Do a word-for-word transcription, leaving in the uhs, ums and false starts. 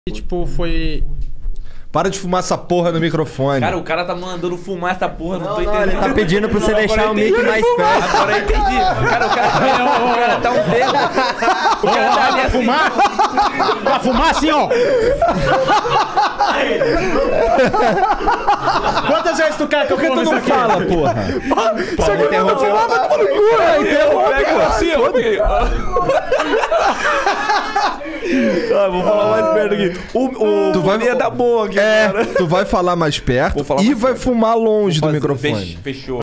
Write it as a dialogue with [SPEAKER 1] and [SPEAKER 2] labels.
[SPEAKER 1] E, tipo, foi...
[SPEAKER 2] Para de fumar essa porra no microfone.
[SPEAKER 3] Cara, o cara tá mandando fumar essa porra, não, não tô
[SPEAKER 4] Não,
[SPEAKER 3] entendendo.
[SPEAKER 4] ele tá pedindo pra você deixar o mic mais perto.
[SPEAKER 3] Agora eu entendi. Cara, o cara, o cara tá um dedo. O cara tá ali
[SPEAKER 1] Pra
[SPEAKER 3] assim.
[SPEAKER 1] fumar? Pra fumar assim, ó. Quantas vezes tu quer que eu
[SPEAKER 2] Por que tu
[SPEAKER 1] fume isso
[SPEAKER 2] não
[SPEAKER 1] aqui?
[SPEAKER 2] fala, porra?
[SPEAKER 4] Isso aqui não vai fumar, vai tomar no cu, né?
[SPEAKER 3] Pega assim, ó. Ah, vou falar mais perto aqui. O, o
[SPEAKER 2] Tu vai-
[SPEAKER 3] ia dar bom aqui,
[SPEAKER 2] É,
[SPEAKER 3] cara.
[SPEAKER 2] tu vai falar mais perto
[SPEAKER 3] Vou falar
[SPEAKER 2] e
[SPEAKER 3] mais
[SPEAKER 2] vai
[SPEAKER 3] perto.
[SPEAKER 2] fumar longe do
[SPEAKER 3] Fazer-
[SPEAKER 2] microfone.
[SPEAKER 3] Fech- Fechou.